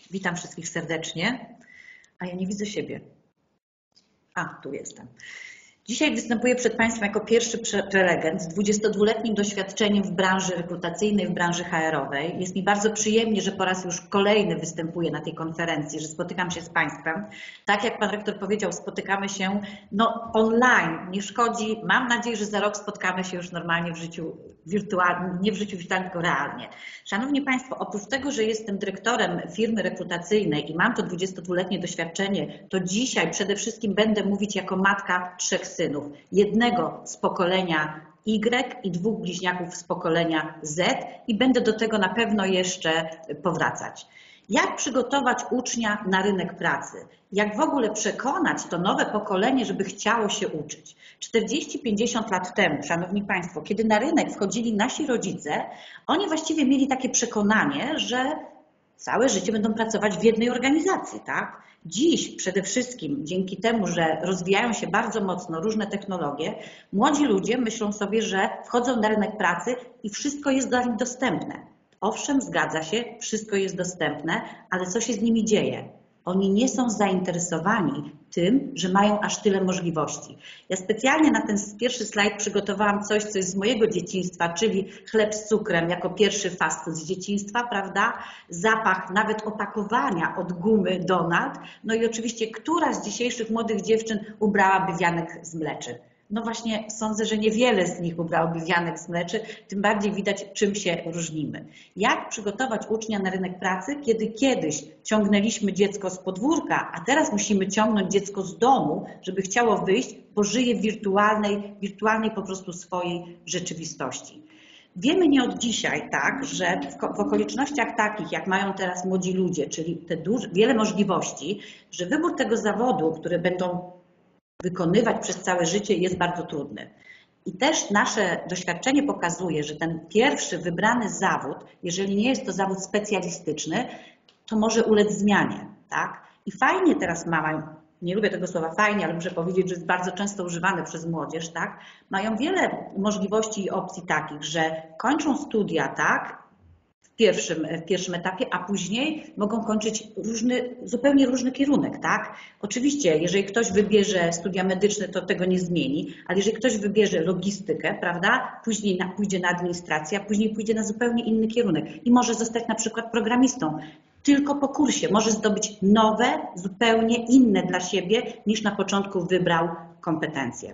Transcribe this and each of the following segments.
Witam wszystkich serdecznie. A ja nie widzę siebie. Tu jestem. Dzisiaj występuję przed Państwem jako pierwszy prelegent z 22-letnim doświadczeniem w branży rekrutacyjnej, w branży HR-owej. Jest mi bardzo przyjemnie, że po raz już kolejny występuję na tej konferencji, że spotykam się z Państwem. Tak jak Pan Rektor powiedział, spotykamy się online, nie szkodzi. Mam nadzieję, że za rok spotkamy się już normalnie w życiu wirtualnym, nie w życiu wirtualnym, tylko realnie. Szanowni Państwo, oprócz tego, że jestem dyrektorem firmy rekrutacyjnej i mam to 22-letnie doświadczenie, to dzisiaj przede wszystkim będę mówić jako matka 3 synów. Jednego z pokolenia Y i 2 bliźniaków z pokolenia Z i będę do tego na pewno jeszcze powracać. Jak przygotować ucznia na rynek pracy? Jak w ogóle przekonać to nowe pokolenie, żeby chciało się uczyć? 40-50 lat temu, Szanowni Państwo, kiedy na rynek wchodzili nasi rodzice, oni właściwie mieli takie przekonanie, że całe życie będą pracować w jednej organizacji, tak? Dziś przede wszystkim dzięki temu, że rozwijają się bardzo mocno różne technologie, młodzi ludzie myślą sobie, że wchodzą na rynek pracy i wszystko jest dla nich dostępne. Owszem, zgadza się, wszystko jest dostępne, ale co się z nimi dzieje? Oni nie są zainteresowani tym, że mają aż tyle możliwości. Ja specjalnie na ten pierwszy slajd przygotowałam coś, co jest z mojego dzieciństwa, czyli chleb z cukrem jako pierwszy fast food z dzieciństwa, prawda? Zapach nawet opakowania od gumy Donat. No i oczywiście, która z dzisiejszych młodych dziewczyn ubrałaby wianek z mleczy? No właśnie sądzę, że niewiele z nich ubrałoby wianek z mleczy, tym bardziej widać, czym się różnimy. Jak przygotować ucznia na rynek pracy, kiedy kiedyś ciągnęliśmy dziecko z podwórka, a teraz musimy ciągnąć dziecko z domu, żeby chciało wyjść, bo żyje w wirtualnej po prostu swojej rzeczywistości. Wiemy nie od dzisiaj, tak, że w okolicznościach takich, jak mają teraz młodzi ludzie, czyli te wiele możliwości, że wybór tego zawodu, który będą wykonywać przez całe życie, jest bardzo trudny. I też nasze doświadczenie pokazuje, że ten pierwszy wybrany zawód, jeżeli nie jest to zawód specjalistyczny, to może ulec zmianie, tak? I fajnie teraz nie lubię tego słowa fajnie, ale muszę powiedzieć, że jest bardzo często używane przez młodzież, tak? Mają wiele możliwości i opcji takich, że kończą studia, tak? W pierwszym etapie, a później mogą kończyć zupełnie różny kierunek, tak? Oczywiście, jeżeli ktoś wybierze studia medyczne, to tego nie zmieni, ale jeżeli ktoś wybierze logistykę, prawda, później pójdzie na administrację, a później pójdzie na zupełnie inny kierunek i może zostać na przykład programistą. Tylko po kursie może zdobyć nowe, zupełnie inne dla siebie, niż na początku wybrał kompetencje.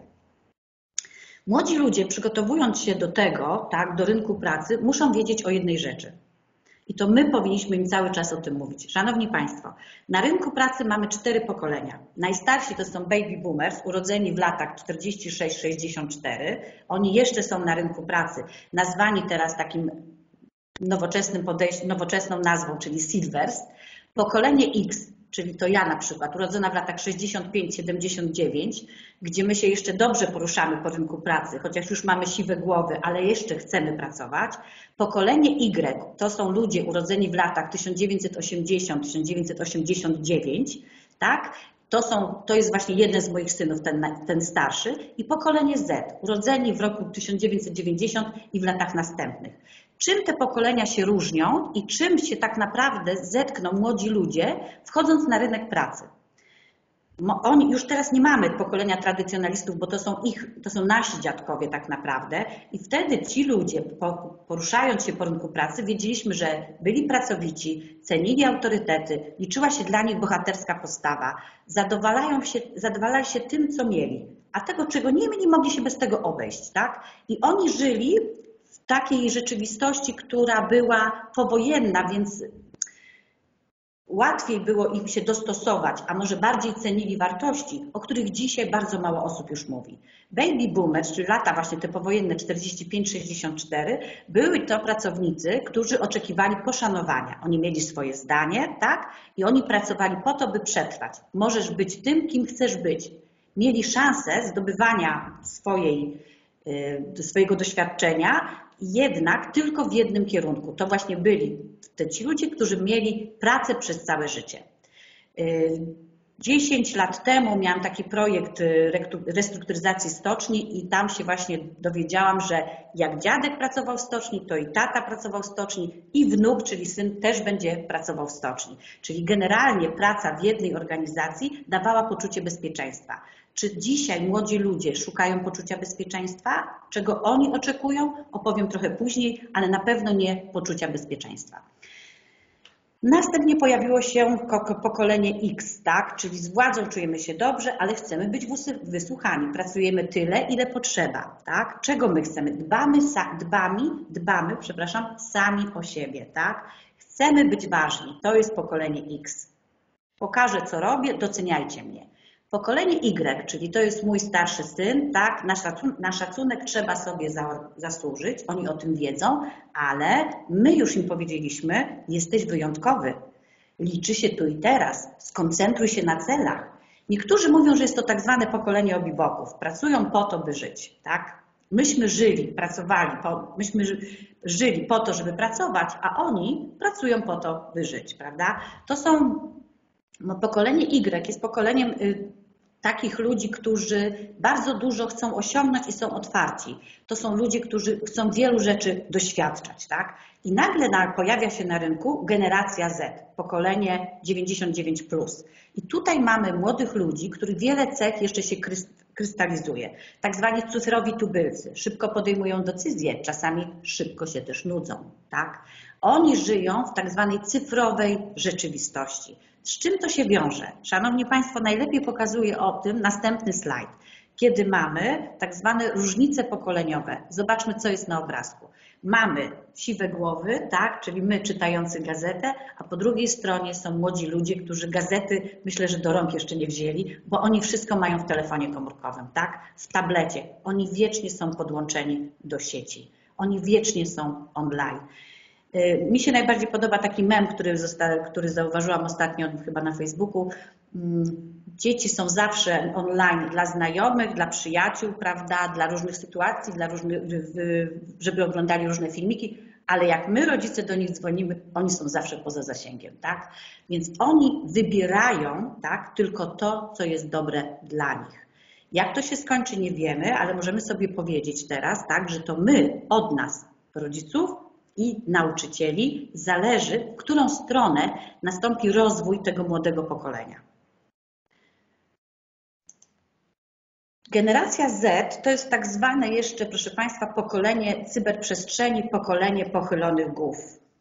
Młodzi ludzie, przygotowując się do tego, tak, do rynku pracy, muszą wiedzieć o jednej rzeczy. I to my powinniśmy im cały czas o tym mówić. Szanowni Państwo, na rynku pracy mamy 4 pokolenia. Najstarsi to są baby boomers, urodzeni w latach 46-64. Oni jeszcze są na rynku pracy, nazwani teraz takim nowoczesną nazwą, czyli silvers. Pokolenie X, czyli to ja na przykład, urodzona w latach 65-79, gdzie my się jeszcze dobrze poruszamy po rynku pracy, chociaż już mamy siwe głowy, ale jeszcze chcemy pracować. Pokolenie Y to są ludzie urodzeni w latach 1980-1989, tak? To jest właśnie jeden z moich synów, ten starszy. I pokolenie Z, urodzeni w roku 1990 i w latach następnych. Czym te pokolenia się różnią i czym się tak naprawdę zetkną młodzi ludzie, wchodząc na rynek pracy? Oni już teraz nie mamy pokolenia tradycjonalistów, bo to są nasi dziadkowie tak naprawdę i wtedy ci ludzie, poruszając się po rynku pracy, wiedzieliśmy, że byli pracowici, cenili autorytety, liczyła się dla nich bohaterska postawa, zadowalali się tym, co mieli, a tego, czego nie mieli, mogli się bez tego obejść, tak? I oni żyli w takiej rzeczywistości, która była powojenna, więc łatwiej było im się dostosować, a może bardziej cenili wartości, o których dzisiaj bardzo mało osób już mówi. Baby boomers, czyli lata właśnie te powojenne 45-64, były to pracownicy, którzy oczekiwali poszanowania. Oni mieli swoje zdanie, tak? I oni pracowali po to, by przetrwać. Możesz być tym, kim chcesz być. Mieli szansę zdobywania swojego doświadczenia, jednak tylko w jednym kierunku. To właśnie byli ci ludzie, którzy mieli pracę przez całe życie. 10 lat temu miałam taki projekt restrukturyzacji stoczni i tam się właśnie dowiedziałam, że jak dziadek pracował w stoczni, to i tata pracował w stoczni i wnuk, czyli syn, też będzie pracował w stoczni. Czyli generalnie praca w jednej organizacji dawała poczucie bezpieczeństwa. Czy dzisiaj młodzi ludzie szukają poczucia bezpieczeństwa? Czego oni oczekują? Opowiem trochę później, ale na pewno nie poczucia bezpieczeństwa. Następnie pojawiło się pokolenie X, tak? Czyli z władzą czujemy się dobrze, ale chcemy być wysłuchani. Pracujemy tyle, ile potrzeba. Tak? Czego my chcemy? Dbamy sami o siebie. Tak? Chcemy być ważni. To jest pokolenie X. Pokażę, co robię, doceniajcie mnie. Pokolenie Y, czyli to jest mój starszy syn, tak, na szacunek trzeba sobie zasłużyć, oni o tym wiedzą, ale my już im powiedzieliśmy, jesteś wyjątkowy, liczy się tu i teraz, skoncentruj się na celach. Niektórzy mówią, że jest to tak zwane pokolenie obiboków, pracują po to, by żyć, tak. Myśmy żyli po to, żeby pracować, a oni pracują po to, by żyć, prawda. To są, pokolenie Y jest pokoleniem takich ludzi, którzy bardzo dużo chcą osiągnąć i są otwarci. To są ludzie, którzy chcą wielu rzeczy doświadczać. Tak? I nagle pojawia się na rynku generacja Z, pokolenie 99+. I tutaj mamy młodych ludzi, których wiele cech jeszcze się krystalizuje. Tak zwani cyfrowi tubylcy. Szybko podejmują decyzje, czasami szybko się też nudzą. Tak? Oni żyją w tak zwanej cyfrowej rzeczywistości. Z czym to się wiąże? Szanowni Państwo, najlepiej pokazuje o tym następny slajd. Kiedy mamy tak zwane różnice pokoleniowe. Zobaczmy, co jest na obrazku. Mamy siwe głowy, tak, czyli my czytający gazetę, a po drugiej stronie są młodzi ludzie, którzy gazety, myślę, że do rąk jeszcze nie wzięli, bo oni wszystko mają w telefonie komórkowym, tak, w tablecie. Oni wiecznie są podłączeni do sieci. Oni wiecznie są online. Mi się najbardziej podoba taki mem, który zauważyłam ostatnio chyba na Facebooku. Dzieci są zawsze online dla znajomych, dla przyjaciół, prawda, dla różnych sytuacji, żeby oglądali różne filmiki, ale jak my rodzice do nich dzwonimy, oni są zawsze poza zasięgiem, tak? Więc oni wybierają, tak, tylko to, co jest dobre dla nich. Jak to się skończy, nie wiemy, ale możemy sobie powiedzieć teraz, tak, że to my od nas, rodziców, i nauczycieli zależy, w którą stronę nastąpi rozwój tego młodego pokolenia. Generacja Z to jest tak zwane jeszcze, proszę Państwa, pokolenie cyberprzestrzeni, pokolenie pochylonych głów.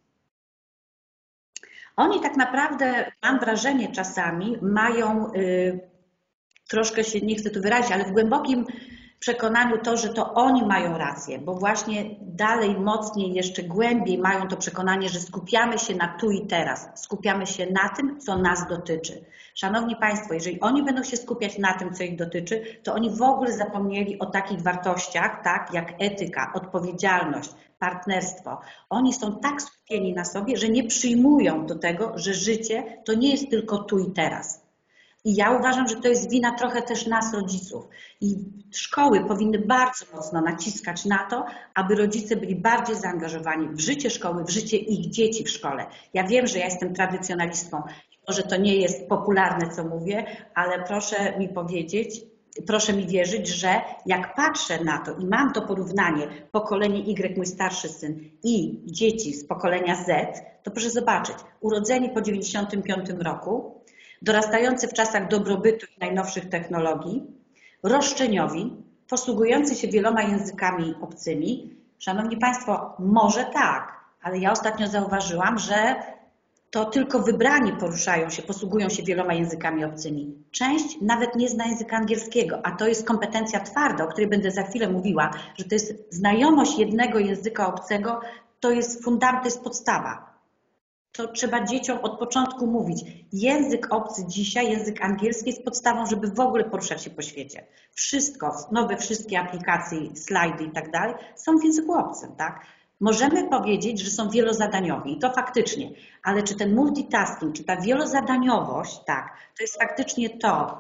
Oni tak naprawdę, mam wrażenie czasami, mają troszkę się, nie chcę tu wyrazić, ale w głębokim przekonaniu to, że to oni mają rację, bo właśnie dalej, mocniej, jeszcze głębiej mają to przekonanie, że skupiamy się na tu i teraz, skupiamy się na tym, co nas dotyczy. Szanowni Państwo, jeżeli oni będą się skupiać na tym, co ich dotyczy, to oni w ogóle zapomnieli o takich wartościach, tak, jak etyka, odpowiedzialność, partnerstwo. Oni są tak skupieni na sobie, że nie przyjmują do tego, że życie to nie jest tylko tu i teraz. I ja uważam, że to jest wina trochę też nas, rodziców. I szkoły powinny bardzo mocno naciskać na to, aby rodzice byli bardziej zaangażowani w życie szkoły, w życie ich dzieci w szkole. Ja wiem, że ja jestem tradycjonalistką, może to nie jest popularne, co mówię, ale proszę mi powiedzieć, proszę mi wierzyć, że jak patrzę na to i mam to porównanie pokolenie Y, mój starszy syn, i dzieci z pokolenia Z, to proszę zobaczyć, urodzeni po 1995 roku, dorastający w czasach dobrobytu i najnowszych technologii, roszczeniowi, posługujący się wieloma językami obcymi. Szanowni Państwo, może tak, ale ja ostatnio zauważyłam, że to tylko wybrani poruszają się, posługują się wieloma językami obcymi. Część nawet nie zna języka angielskiego, a to jest kompetencja twarda, o której będę za chwilę mówiła, że to jest znajomość jednego języka obcego, to jest fundament, to jest podstawa. To trzeba dzieciom od początku mówić. Język obcy dzisiaj, język angielski jest podstawą, żeby w ogóle poruszać się po świecie. Wszystko, wszystkie aplikacje, slajdy i tak dalej są w języku obcym, tak? Możemy powiedzieć, że są wielozadaniowi i to faktycznie, ale czy ten multitasking, czy ta wielozadaniowość, tak, to jest faktycznie to,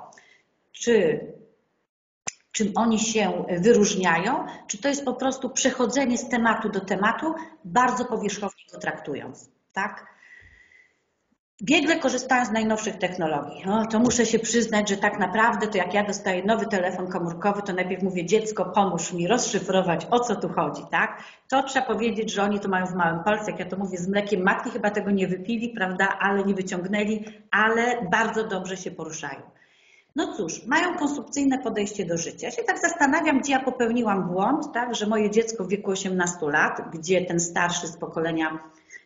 czym oni się wyróżniają, czy to jest po prostu przechodzenie z tematu do tematu, bardzo powierzchownie go traktując, tak? Biegle korzystają z najnowszych technologii. To muszę się przyznać, że tak naprawdę to jak ja dostaję nowy telefon komórkowy, to najpierw mówię: dziecko, pomóż mi rozszyfrować, o co tu chodzi, tak? To trzeba powiedzieć, że oni to mają w małym palcu, jak ja to mówię, z mlekiem matki, chyba tego nie wypili, prawda, ale nie wyciągnęli, ale bardzo dobrze się poruszają. No cóż, mają konsumpcyjne podejście do życia. Ja się tak zastanawiam, gdzie ja popełniłam błąd, tak, że moje dziecko w wieku 18 lat, gdzie ten starszy z pokolenia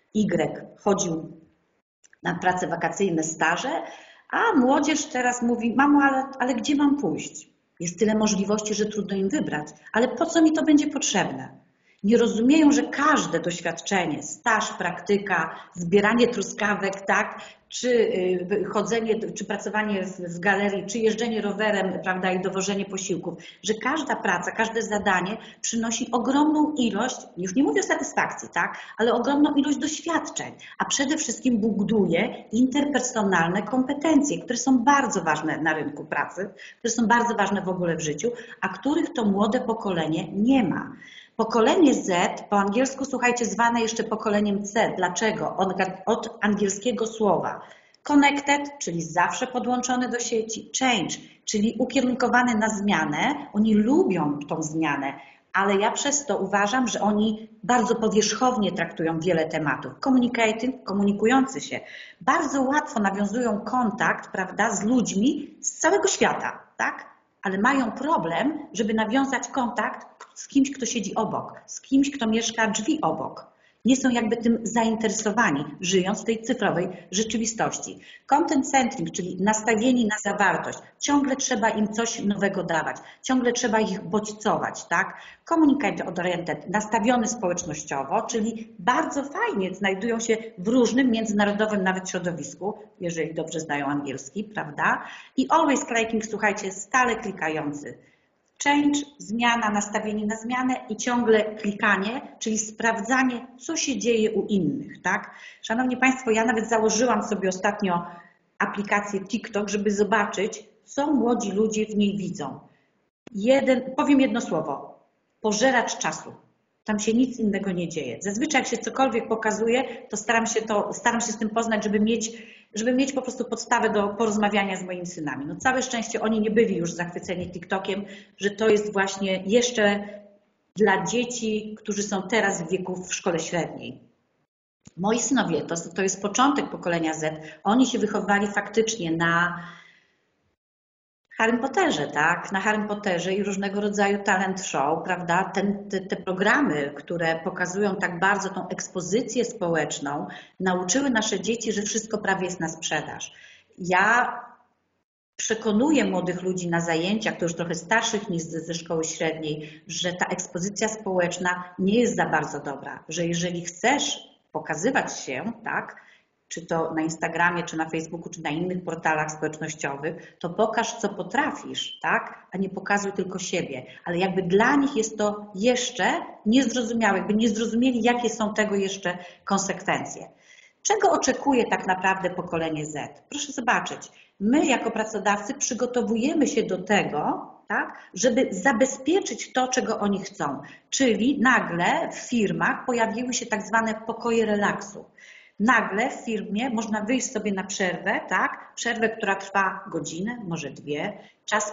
Y chodził na prace wakacyjne, staże, a młodzież teraz mówi: mamo, ale gdzie mam pójść? Jest tyle możliwości, że trudno im wybrać, ale po co mi to będzie potrzebne? Nie rozumieją, że każde doświadczenie, staż, praktyka, zbieranie truskawek, tak, czy chodzenie, czy pracowanie w galerii, czy jeżdżenie rowerem, prawda, i dowożenie posiłków, że każda praca, każde zadanie przynosi ogromną ilość, już nie mówię o satysfakcji, tak, ale ogromną ilość doświadczeń, a przede wszystkim buduje interpersonalne kompetencje, które są bardzo ważne na rynku pracy, które są bardzo ważne w ogóle w życiu, a których to młode pokolenie nie ma. Pokolenie Z, po angielsku, słuchajcie, zwane jeszcze pokoleniem C. Dlaczego? Od angielskiego słowa connected, czyli zawsze podłączony do sieci, change, czyli ukierunkowany na zmianę. Oni lubią tą zmianę, ale ja przez to uważam, że oni bardzo powierzchownie traktują wiele tematów. Communicating, komunikujący się, bardzo łatwo nawiązują kontakt, prawda, z ludźmi z całego świata, tak? Ale mają problem, żeby nawiązać kontakt z kimś, kto siedzi obok, z kimś, kto mieszka drzwi obok. Nie są jakby tym zainteresowani, żyjąc w tej cyfrowej rzeczywistości. Content centric, czyli nastawieni na zawartość. Ciągle trzeba im coś nowego dawać, ciągle trzeba ich bodźcować, tak? Communicate oriented, nastawiony społecznościowo, czyli bardzo fajnie znajdują się w różnym międzynarodowym nawet środowisku, jeżeli dobrze znają angielski, prawda? I always clicking, słuchajcie, stale klikający. Change, zmiana, nastawienie na zmianę i ciągle klikanie, czyli sprawdzanie, co się dzieje u innych, tak? Szanowni Państwo, ja nawet założyłam sobie ostatnio aplikację TikTok, żeby zobaczyć, co młodzi ludzie w niej widzą. Powiem jedno słowo: pożeracz czasu. Tam się nic innego nie dzieje. Zazwyczaj jak się cokolwiek pokazuje, to staram się z tym poznać, żeby mieć po prostu podstawę do porozmawiania z moimi synami. No całe szczęście oni nie byli już zachwyceni TikTokiem, że to jest właśnie jeszcze dla dzieci, którzy są teraz w wieku w szkole średniej. Moi synowie, to jest początek pokolenia Z, oni się wychowywali faktycznie na Harrym Potterze, tak? Na Harrym Potterze i różnego rodzaju talent show, prawda? Te programy, które pokazują tak bardzo tą ekspozycję społeczną, nauczyły nasze dzieci, że wszystko prawie jest na sprzedaż. Ja przekonuję młodych ludzi na zajęciach, to już trochę starszych niż ze szkoły średniej, że ta ekspozycja społeczna nie jest za bardzo dobra, że jeżeli chcesz pokazywać się, tak, czy to na Instagramie, czy na Facebooku, czy na innych portalach społecznościowych, to pokaż, co potrafisz, tak? A nie pokazuj tylko siebie. Ale jakby dla nich jest to jeszcze niezrozumiałe, jakby nie zrozumieli, jakie są tego jeszcze konsekwencje. Czego oczekuje tak naprawdę pokolenie Z? Proszę zobaczyć, my jako pracodawcy przygotowujemy się do tego, tak, żeby zabezpieczyć to, czego oni chcą. Czyli nagle w firmach pojawiły się tak zwane pokoje relaksu. Nagle w firmie można wyjść sobie na przerwę, tak? Przerwę, która trwa godzinę, może 2. Czas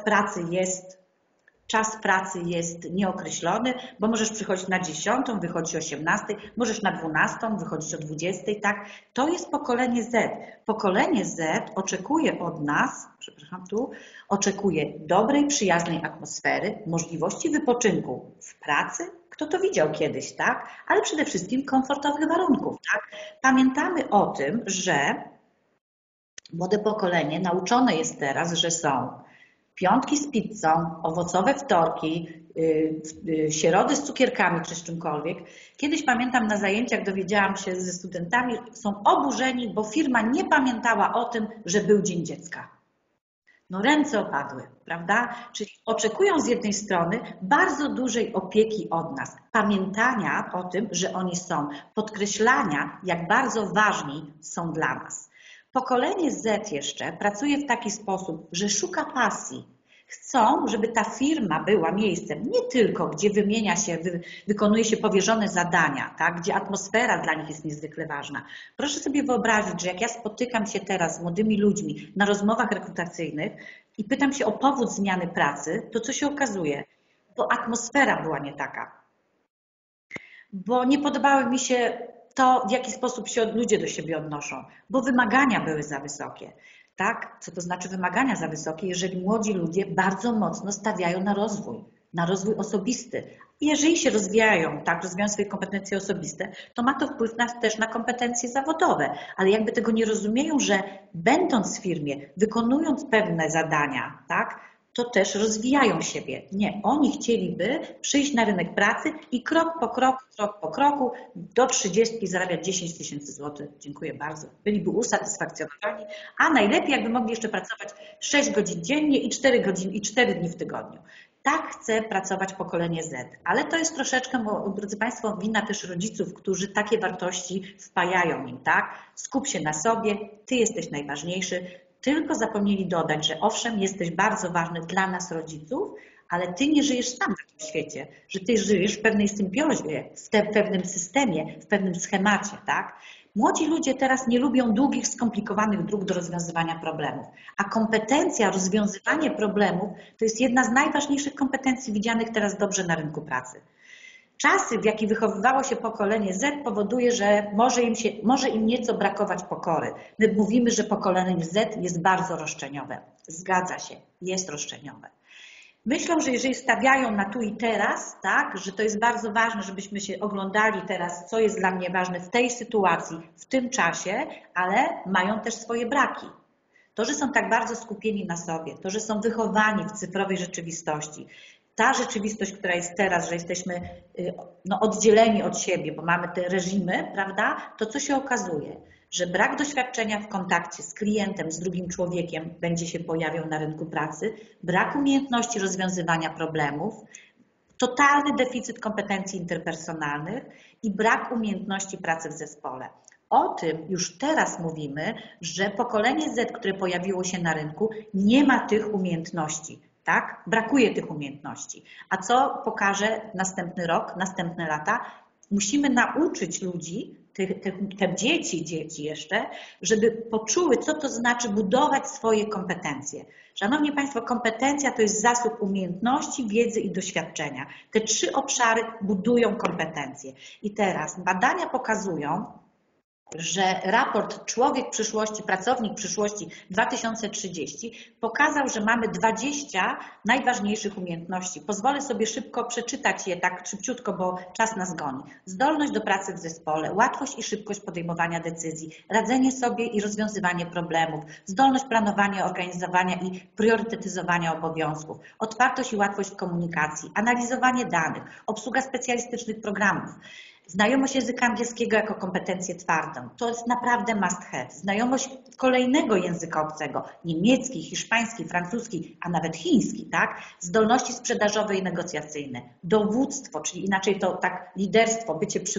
pracy jest nieokreślony, bo możesz przychodzić na 10, wychodzić o 18, możesz na 12, wychodzić o 20, tak? To jest pokolenie Z. Pokolenie Z oczekuje od nas, oczekuje dobrej, przyjaznej atmosfery, możliwości wypoczynku w pracy. Kto to widział kiedyś, tak? Ale przede wszystkim komfortowych warunków, tak? Pamiętamy o tym, że młode pokolenie nauczone jest teraz, że są piątki z pizzą, owocowe wtorki, środy z cukierkami czy z czymkolwiek. Kiedyś pamiętam na zajęciach dowiedziałam się ze studentami, są oburzeni, bo firma nie pamiętała o tym, że był Dzień Dziecka. No ręce opadły, prawda? Czyli oczekują z jednej strony bardzo dużej opieki od nas, pamiętania o tym, że oni są, podkreślania, jak bardzo ważni są dla nas. Pokolenie Z jeszcze pracuje w taki sposób, że szuka pasji. Chcą, żeby ta firma była miejscem nie tylko, gdzie wymienia się, wykonuje się powierzone zadania, tak? Gdzie atmosfera dla nich jest niezwykle ważna. Proszę sobie wyobrazić, że jak ja spotykam się teraz z młodymi ludźmi na rozmowach rekrutacyjnych i pytam się o powód zmiany pracy, to co się okazuje? Bo atmosfera była nie taka. Bo nie podobało mi się to, w jaki sposób się ludzie do siebie odnoszą, bo wymagania były za wysokie. Tak? Co to znaczy wymagania za wysokie, jeżeli młodzi ludzie bardzo mocno stawiają na rozwój osobisty. I jeżeli się rozwijają, tak, rozwijają swoje kompetencje osobiste, to ma to wpływ też na kompetencje zawodowe, ale jakby tego nie rozumieją, że będąc w firmie, wykonując pewne zadania, tak, to też rozwijają siebie. Nie, oni chcieliby przyjść na rynek pracy i krok po kroku do 30 zarabiać 10 tysięcy złotych. Dziękuję bardzo. Byliby usatysfakcjonowani, a najlepiej jakby mogli jeszcze pracować 6 godzin dziennie i 4 godziny i 4 dni w tygodniu. Tak chce pracować pokolenie Z, ale to jest troszeczkę, drodzy Państwo, wina też rodziców, którzy takie wartości wpajają im, tak? Skup się na sobie, Ty jesteś najważniejszy. Tylko zapomnieli dodać, że owszem, jesteś bardzo ważny dla nas rodziców, ale Ty nie żyjesz sam w tym świecie, że Ty żyjesz w pewnej symbiozie, w pewnym systemie, w pewnym schemacie, tak? Młodzi ludzie teraz nie lubią długich, skomplikowanych dróg do rozwiązywania problemów, a kompetencja rozwiązywania problemów to jest jedna z najważniejszych kompetencji widzianych teraz dobrze na rynku pracy. Czasy, w jakich wychowywało się pokolenie Z, powoduje, że może im nieco brakować pokory. My mówimy, że pokolenie Z jest bardzo roszczeniowe. Zgadza się, jest roszczeniowe. Myślą, że jeżeli stawiają na tu i teraz, tak, że to jest bardzo ważne, żebyśmy się oglądali teraz, co jest dla mnie ważne w tej sytuacji, w tym czasie, ale mają też swoje braki. To, że są tak bardzo skupieni na sobie, to, że są wychowani w cyfrowej rzeczywistości, ta rzeczywistość, która jest teraz, że jesteśmy oddzieleni od siebie, bo mamy te reżimy, prawda, to co się okazuje? Że brak doświadczenia w kontakcie z klientem, z drugim człowiekiem będzie się pojawiał na rynku pracy, brak umiejętności rozwiązywania problemów, totalny deficyt kompetencji interpersonalnych i brak umiejętności pracy w zespole. O tym już teraz mówimy, że pokolenie Z, które pojawiło się na rynku, nie ma tych umiejętności. Tak? Brakuje tych umiejętności. A co pokaże następny rok, następne lata? Musimy nauczyć ludzi, te dzieci jeszcze, żeby poczuły, co to znaczy budować swoje kompetencje. Szanowni Państwo, kompetencja to jest zasób umiejętności, wiedzy i doświadczenia. Te 3 obszary budują kompetencje. I teraz badania pokazują, że raport Człowiek przyszłości, Pracownik przyszłości 2030 pokazał, że mamy 20 najważniejszych umiejętności. Pozwolę sobie szybko przeczytać je tak szybciutko, bo czas nas goni. Zdolność do pracy w zespole, łatwość i szybkość podejmowania decyzji, radzenie sobie i rozwiązywanie problemów, zdolność planowania, organizowania i priorytetyzowania obowiązków, otwartość i łatwość w komunikacji, analizowanie danych, obsługa specjalistycznych programów, znajomość języka angielskiego jako kompetencję twardą. To jest naprawdę must have. Znajomość kolejnego języka obcego, niemiecki, hiszpański, francuski, a nawet chiński, tak? Zdolności sprzedażowe i negocjacyjne. Dowództwo, czyli inaczej to tak liderstwo,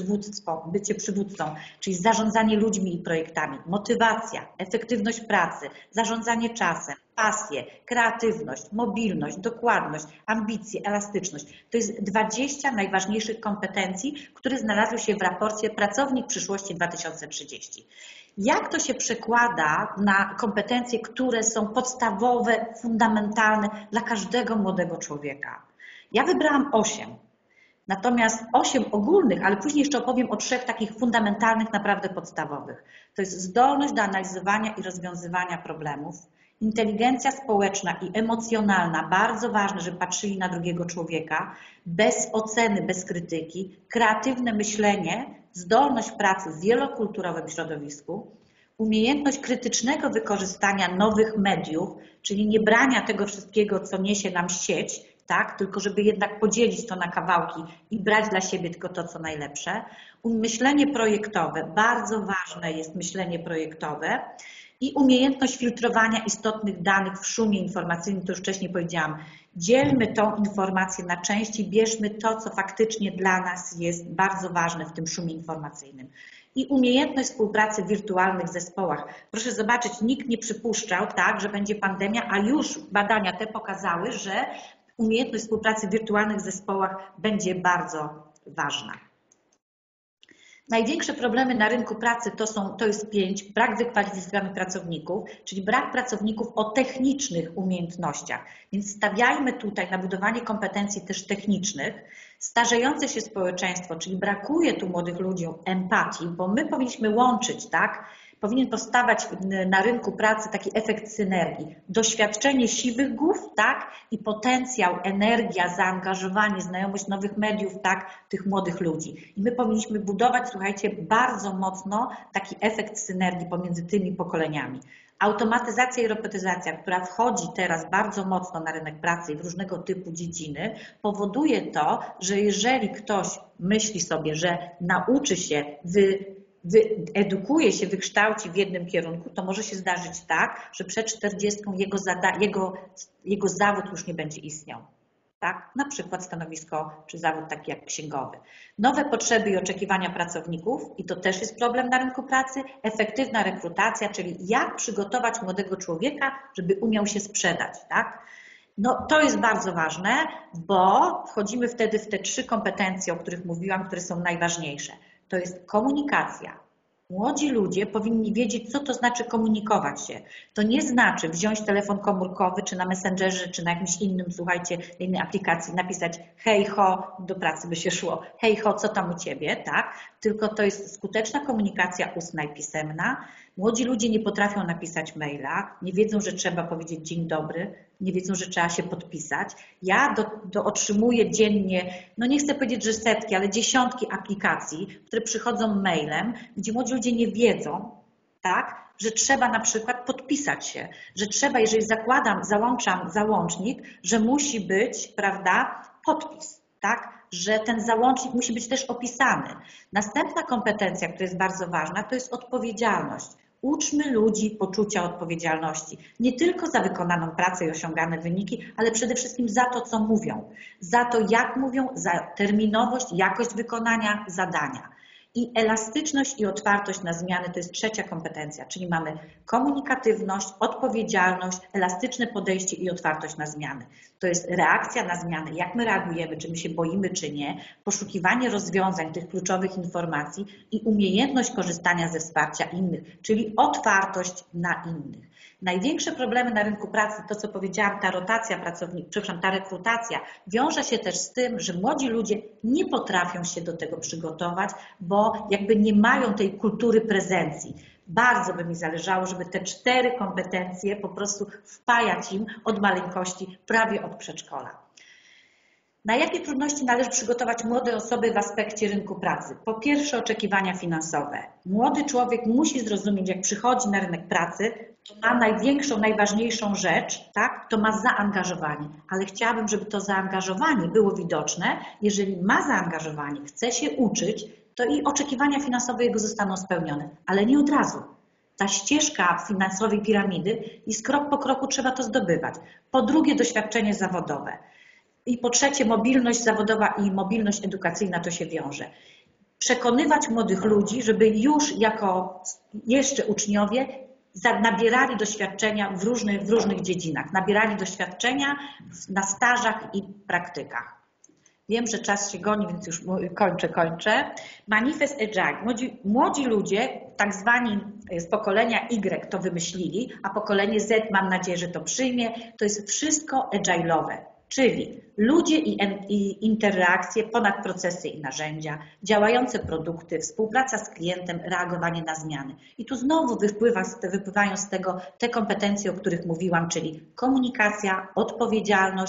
bycie przywódcą, czyli zarządzanie ludźmi i projektami. Motywacja, efektywność pracy, zarządzanie czasem, pasję, kreatywność, mobilność, dokładność, ambicje, elastyczność. To jest 20 najważniejszych kompetencji, które znalazły się w raporcie Pracownik przyszłości 2030. Jak to się przekłada na kompetencje, które są podstawowe, fundamentalne dla każdego młodego człowieka? Ja wybrałam 8. Natomiast 8 ogólnych, ale później jeszcze opowiem o 3 takich fundamentalnych, naprawdę podstawowych. To jest zdolność do analizowania i rozwiązywania problemów, inteligencja społeczna i emocjonalna, bardzo ważne, żeby patrzyli na drugiego człowieka, bez oceny, bez krytyki, kreatywne myślenie, zdolność pracy w wielokulturowym środowisku, umiejętność krytycznego wykorzystania nowych mediów, czyli nie brania tego wszystkiego, co niesie nam sieć, tak? Tylko żeby jednak podzielić to na kawałki i brać dla siebie tylko to, co najlepsze. Myślenie projektowe, bardzo ważne jest myślenie projektowe i umiejętność filtrowania istotnych danych w szumie informacyjnym, to już wcześniej powiedziałam. Dzielmy tą informację na części, bierzmy to, co faktycznie dla nas jest bardzo ważne w tym szumie informacyjnym. i umiejętność współpracy w wirtualnych zespołach. Proszę zobaczyć, nikt nie przypuszczał, tak, że będzie pandemia, a już badania te pokazały, że umiejętność współpracy w wirtualnych zespołach będzie bardzo ważna. Największe problemy na rynku pracy to jest 5, brak wykwalifikowanych pracowników, czyli brak pracowników o technicznych umiejętnościach. Więc stawiajmy tutaj na budowanie kompetencji też technicznych. Starzejące się społeczeństwo, czyli brakuje tu młodych ludziom empatii, bo my powinniśmy łączyć, tak? Powinien powstawać na rynku pracy taki efekt synergii. Doświadczenie siwych głów, tak? I potencjał, energia, zaangażowanie, znajomość nowych mediów, tak? Tych młodych ludzi. I my powinniśmy budować, słuchajcie, bardzo mocno taki efekt synergii pomiędzy tymi pokoleniami. Automatyzacja i robotyzacja, która wchodzi teraz bardzo mocno na rynek pracy i w różnego typu dziedziny, powoduje to, że jeżeli ktoś myśli sobie, że nauczy się, wyedukuje się, wykształci w jednym kierunku, to może się zdarzyć tak, że przed 40 jego zawód już nie będzie istniał. Tak? Na przykład stanowisko czy zawód taki jak księgowy. Nowe potrzeby i oczekiwania pracowników, i to też jest problem na rynku pracy, efektywna rekrutacja, czyli jak przygotować młodego człowieka, żeby umiał się sprzedać. Tak? No, to jest bardzo ważne, bo wchodzimy wtedy w te 3 kompetencje, o których mówiłam, które są najważniejsze. To jest komunikacja. Młodzi ludzie powinni wiedzieć, co to znaczy komunikować się. To nie znaczy wziąć telefon komórkowy, czy na Messengerze, czy na jakimś innym, słuchajcie, innej aplikacji, napisać hej ho, do pracy by się szło, hej ho, co tam u Ciebie, tak? Tylko to jest skuteczna komunikacja ustna i pisemna. Młodzi ludzie nie potrafią napisać maila, nie wiedzą, że trzeba powiedzieć dzień dobry, nie wiedzą, że trzeba się podpisać. Ja otrzymuję dziennie, no nie chcę powiedzieć, że setki, ale dziesiątki aplikacji, które przychodzą mailem, gdzie młodzi ludzie nie wiedzą, tak, że trzeba na przykład podpisać się, że trzeba, jeżeli załączam załącznik, że musi być, prawda, podpis, tak, że ten załącznik musi być też opisany. Następna kompetencja, która jest bardzo ważna, to jest odpowiedzialność. Uczmy ludzi poczucia odpowiedzialności. Nie tylko za wykonaną pracę i osiągane wyniki, ale przede wszystkim za to, co mówią. Za to, jak mówią, za terminowość, jakość wykonania zadania. I elastyczność i otwartość na zmiany to jest 3. kompetencja, czyli mamy komunikatywność, odpowiedzialność, elastyczne podejście i otwartość na zmiany. To jest reakcja na zmiany, jak my reagujemy, czy my się boimy, czy nie, poszukiwanie rozwiązań tych kluczowych informacji i umiejętność korzystania ze wsparcia innych, czyli otwartość na innych. Największe problemy na rynku pracy, to co powiedziałam, ta rotacja pracowników, przepraszam, ta rekrutacja, wiąże się też z tym, że młodzi ludzie nie potrafią się do tego przygotować, bo jakby nie mają tej kultury prezencji. Bardzo by mi zależało, żeby te 4 kompetencje po prostu wpajać im od maleńkości, prawie od przedszkola. Na jakie trudności należy przygotować młode osoby w aspekcie rynku pracy? Po pierwsze, oczekiwania finansowe. Młody człowiek musi zrozumieć, jak przychodzi na rynek pracy, to ma największą, najważniejszą rzecz, tak? To ma zaangażowanie. Ale chciałabym, żeby to zaangażowanie było widoczne. Jeżeli ma zaangażowanie, chce się uczyć, to i oczekiwania finansowe jego zostaną spełnione, ale nie od razu. Ta ścieżka finansowej piramidy jest krok po kroku, trzeba to zdobywać. Po drugie, doświadczenie zawodowe. I po trzecie, mobilność zawodowa i mobilność edukacyjna to się wiąże. Przekonywać młodych ludzi, żeby już jako jeszcze uczniowie nabierali doświadczenia w różnych dziedzinach, nabierali doświadczenia na stażach i praktykach. Wiem, że czas się goni, więc już kończę. Manifest Agile. Młodzi ludzie, tak zwani z pokolenia Y to wymyślili, a pokolenie Z mam nadzieję, że to przyjmie. To jest wszystko agile'owe. Czyli ludzie i interreakcje ponad procesy i narzędzia, działające produkty, współpraca z klientem, reagowanie na zmiany. I tu znowu wypływają z tego te kompetencje, o których mówiłam, czyli komunikacja, odpowiedzialność,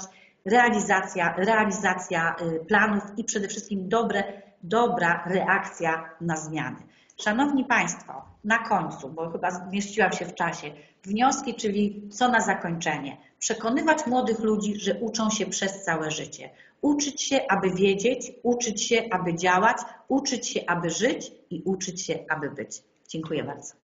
realizacja planów i przede wszystkim dobra reakcja na zmiany. Szanowni Państwo, na końcu, bo chyba zmieściłam się w czasie, wnioski, czyli co na zakończenie. Przekonywać młodych ludzi, że uczą się przez całe życie. Uczyć się, aby wiedzieć, uczyć się, aby działać, uczyć się, aby żyć i uczyć się, aby być. Dziękuję bardzo.